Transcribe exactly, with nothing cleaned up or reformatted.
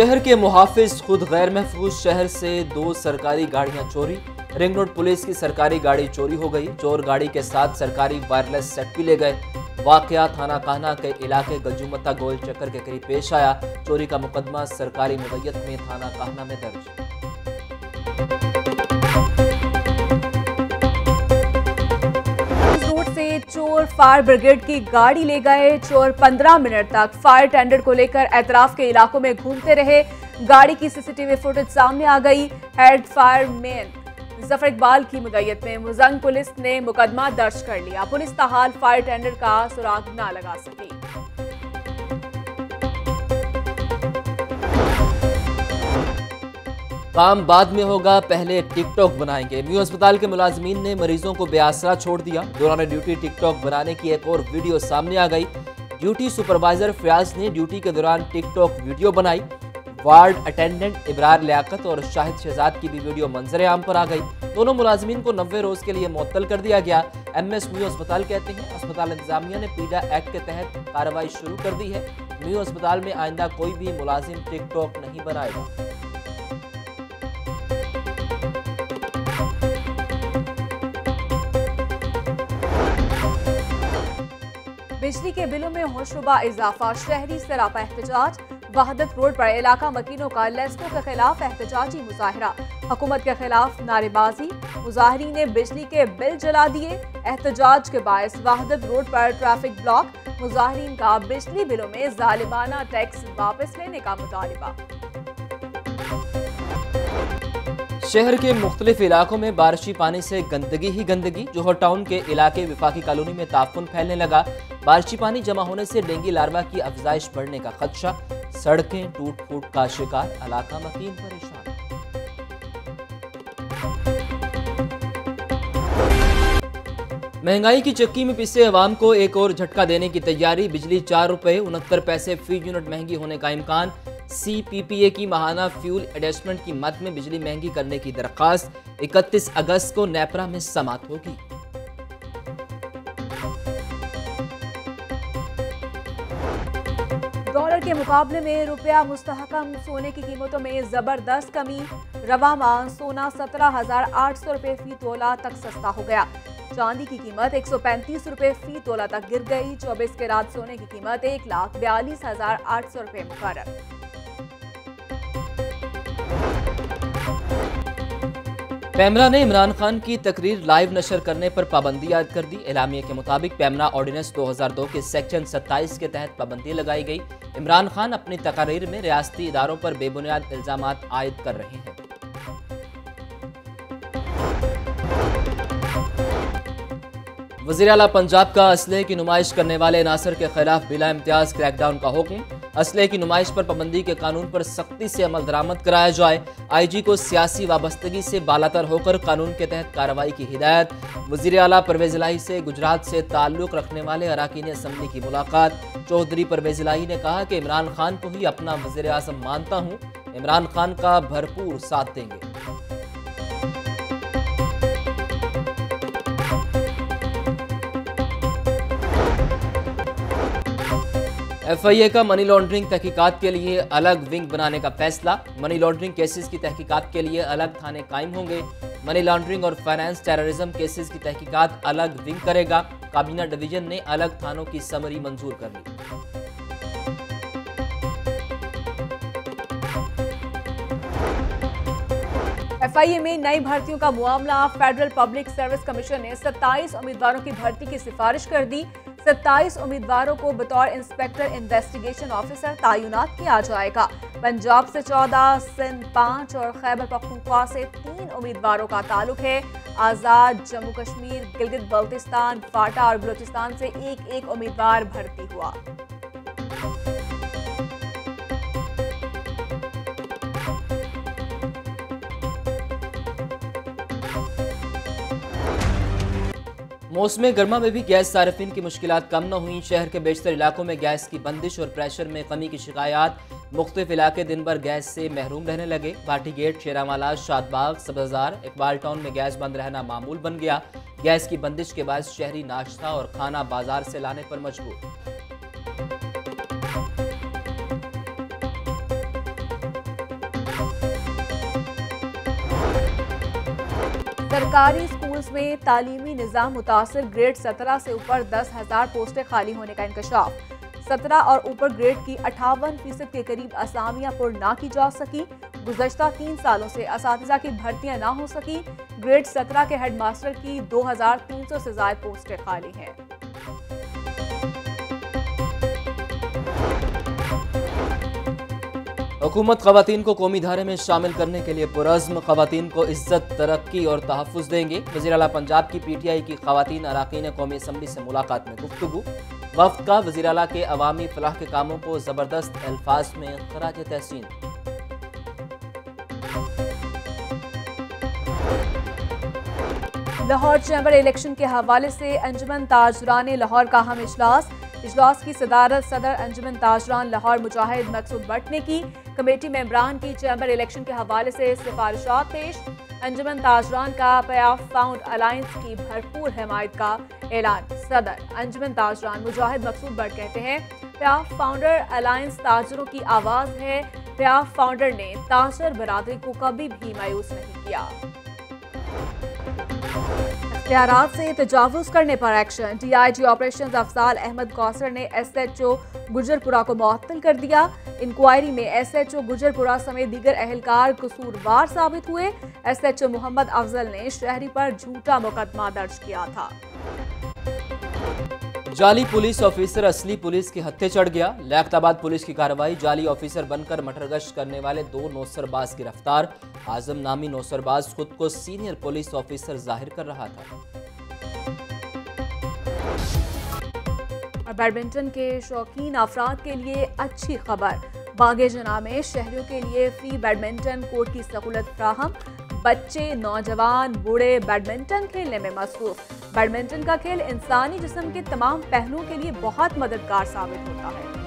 शहर के मुहाफिज खुद गैर महफूज शहर से दो सरकारी गाड़ियां चोरी। रिंग रोड पुलिस की सरकारी गाड़ी चोरी हो गई। चोर गाड़ी के साथ सरकारी वायरलेस सेट भी ले गए। वाकया थाना कान्हा के इलाके गंजुमता गोल चक्कर के करीब पेश आया। चोरी का मुकदमा सरकारी मुद्दत में थाना कान्हा में दर्ज। चोर फायर ब्रिगेड की गाड़ी ले गए। चोर पंद्रह मिनट तक फायर टेंडर को लेकर एतराफ के इलाकों में घूमते रहे। गाड़ी की सीसीटीवी फुटेज सामने आ गई। हेड फायरमैन जफर इकबाल की मुद्दत में मुजंग पुलिस ने मुकदमा दर्ज कर लिया। पुलिस ताहाल फायर टेंडर का सुराग न लगा सकी। काम बाद में होगा, पहले टिकटॉक बनाएंगे। म्यू अस्पताल के मुलाजमीन ने मरीजों को बेआसरा छोड़ दिया। दौरान ड्यूटी टिकटॉक बनाने की एक और वीडियो सामने आ गई। ड्यूटी सुपरवाइजर फयाज ने ड्यूटी के दौरान टिकटॉक वीडियो बनाई। वार्ड अटेंडेंट इब्रार लियाकत और शाहिद शहजाद की भी वीडियो मंजर आम पर आ गई। दोनों मुलाजमीन को नब्बे रोज के लिए मुअत्तल कर दिया गया। एम एस म्यू अस्पताल कहते हैं अस्पताल इंतजामिया ने पीडा एक्ट के तहत कार्रवाई शुरू कर दी है। म्यू अस्पताल में आइंदा कोई भी मुलाजिम टिकटॉक नहीं बनाएगा। बिजली के बिलों में होशरुबा इजाफा, शहरी सरापा एहतजाज। वहदत रोड पर इलाका मकीनों का लेस्को के खिलाफ एहतजाजी मुजाहरा। हुकूमत के खिलाफ नारेबाजी। मुजाहरीन ने बिजली के बिल जला दिए। एहतजाज के बायस वहदत रोड पर ट्रैफिक ब्लॉक। मुजाहरीन का बिजली बिलों में जालिमाना टैक्स वापस लेने का मुतालिबा। शहर के मुख्तलिफ इलाकों में बारिशी पानी से गंदगी ही गंदगी। जोहर टाउन के इलाके विफाकी कॉलोनी में ताफुन फैलने लगा। बारिशी पानी जमा होने से डेंगू लार्वा की अफजाइश बढ़ने का खदशा। सड़कें टूट फूट का शिकार, इलाका मकीन परेशान। महंगाई की चक्की में पिसे अवाम को एक और झटका देने की तैयारी। बिजली चार रुपए उनहत्तर पैसे फी यूनिट महंगी होने का इम्कान। सी पी पी ए की माहाना फ्यूल एडजस्टमेंट की मद में बिजली महंगी करने की दरख्वास्त। इकतीस अगस्त को नेपरा में समात होगी। डॉलर के मुकाबले में रुपया मुस्तहकम। सोने की कीमतों में जबरदस्त कमी। रवा माह सोना सत्रह हजार आठ सौ रुपए फी तोला तक सस्ता हो गया। चांदी की कीमत एक सौ पैंतीस रुपए फी तोला तक गिर गई। चौबीस के रात सोने की कीमत एक लाख बयालीस हजार आठ सौ रुपए मुकर्रर। पैमरा ने इमरान खान की तकरीर लाइव नशर करने पर पाबंदी आयद कर दी। एलामिया के मुताबिक पैमरा ऑर्डिनेंस दो हज़ार दो के सेक्शन सत्ताईस के तहत पाबंदी लगाई गई। इमरान खान अपनी तकरीर में रियासती इदारों पर बेबुनियाद इल्जामात आयद कर रहे हैं। वज़ीर आला पंजाब का असलहे की नुमाइश करने वाले नासिर के खिलाफ बिला इम्तियाज क्रैकडाउन का हुक्म। असलहे की नुमाइश पर पाबंदी के कानून पर सख्ती से अमल दरामद कराया जाए। आई जी को सियासी वाबस्तगी से बालातर होकर कानून के तहत कार्रवाई की हिदायत। वज़ीर आला परवेज इलाही से गुजरात से ताल्लुक़ रखने वाले अरकान असम्बली की मुलाकात। चौधरी परवेज इलाही ने कहा कि इमरान खान को ही अपना वज़ीर आज़म मानता हूँ। इमरान खान का भरपूर साथ देंगे। एफ आई ए का मनी लॉन्ड्रिंग तहकीकात के लिए अलग विंग बनाने का फैसला। मनी लॉन्ड्रिंग केसेस की तहकीकात के लिए अलग थाने कायम होंगे। मनी लॉन्ड्रिंग और फाइनेंस टेररिज्म केसेस की तहकीकात अलग विंग करेगा। काबीना डिवीजन ने अलग थानों की समरी मंजूर कर ली। एफ आई ए में नई भर्तियों का मामला। फेडरल पब्लिक सर्विस कमीशन ने सत्ताईस उम्मीदवारों की भर्ती की सिफारिश कर दी। सत्ताईस उम्मीदवारों को बतौर इंस्पेक्टर इन्वेस्टिगेशन ऑफिसर तैनात किया जाएगा। पंजाब से चौदह, सिंध पाँच और खैबर पख्तूनख्वा से तीन उम्मीदवारों का ताल्लुक है। आज़ाद, जम्मू कश्मीर, गिलगित बल्तिस्तान, फाटा और बलूचिस्तान से एक एक उम्मीदवार भर्ती हुआ। मौसम गर्मा में भी गैस सार्फिन की मुश्किलात कम न हुई। शहर के बेशतर इलाकों में गैस की बंदिश और प्रेशर में कमी की शिकायत। मुख्तलिफ इलाके दिन भर गैस से महरूम रहने लगे। भाटी गेट, शेरामाला, शादबाग, सब्ज़ार, इकबाल टाउन में गैस बंद रहना मामूल बन गया। गैस की बंदिश के बाद शहरी नाश्ता और खाना बाजार से लाने पर मजबूर। सरकारी स्कूल्स में तालीमी निज़ाम मुतासर, ग्रेड सत्रह से ऊपर दस हजार पोस्टें खाली होने का इंकशाफ। सत्रह और ऊपर ग्रेड की अट्ठावन फीसद के करीब असामियां पुर ना की जा सकी। गुज़श्ता तीन सालों से असातिज़ा की भर्तियां ना हो सकी। ग्रेड सत्रह के हेड मास्टर की दो हजार तीन सौ से ज़ायद पोस्टें खाली हैं। हुकूमत खवातीन को कौमी धारे में शामिल करने के लिए पुरज़्म, खवातीन को इज्जत, तरक्की और तहफ़्फ़ुज़ देंगे। वज़ीर आला पंजाब की पी टी आई की खवातीन अराकीन कौमी असम्बली से मुलाकात में गुफ्तगू। वफ़द का वज़ीर आला के अवामी फलाह के कामों को ज़बरदस्त अल्फाज में ख़राज तहसीन। लाहौर चैम्बर इलेक्शन के हवाले से अंजुमन ताजरान लाहौर का अहम इजलास। इजलास की सदारत सदर अंजुमन ताजरान लाहौर मुजाहिद मकसूद भट्ट ने की। कमेटी मेंबरान की चैम्बर इलेक्शन के हवाले से सिफारिशात पेश। अंजुमन ताजरान का पयाफ फाउंड अलायंस की भरपूर हिमायत का ऐलान। सदर अंजुमन ताजरान मुजाहिद मकसूद भट्ट कहते हैं, पयाफ फाउंडर अलायंस ताजरों की आवाज़ है। पयाफ फाउंडर ने ताजर बरादरी को कभी भी मायूस नहीं किया। इख्तियारात से तजावुज करने पर action. D I G operation Afzal Ahmed Kausar ने एस एच ओ गुजरपुरा को मुअत्तल कर दिया। इंक्वायरी में एस एच ओ गुजरपुरा समेत दीगर अहलकार कसूरवार साबित हुए। S H O Mohammad Afzal ने शहरी पर झूठा मुकदमा दर्ज किया था। जाली पुलिस ऑफिसर असली पुलिस के हत्थे चढ़ गया। लियाकताबाद पुलिस की कार्रवाई। जाली ऑफिसर बनकर मटरगश्त करने वाले दो नौसरबाज गिरफ्तार। आजम नामी नौसरबाज खुद को सीनियर पुलिस ऑफिसर जाहिर कर रहा था। बैडमिंटन के शौकीन अफराद के लिए अच्छी खबर। बागे जना में शहरियों के लिए फ्री बैडमिंटन कोर्ट की सहूलत फ्राहम। बच्चे, नौजवान, बूढ़े बैडमिंटन खेलने में मसरूफ। बैडमिंटन का खेल इंसानी जिस्म के तमाम पहलुओं के लिए बहुत मददगार साबित होता है।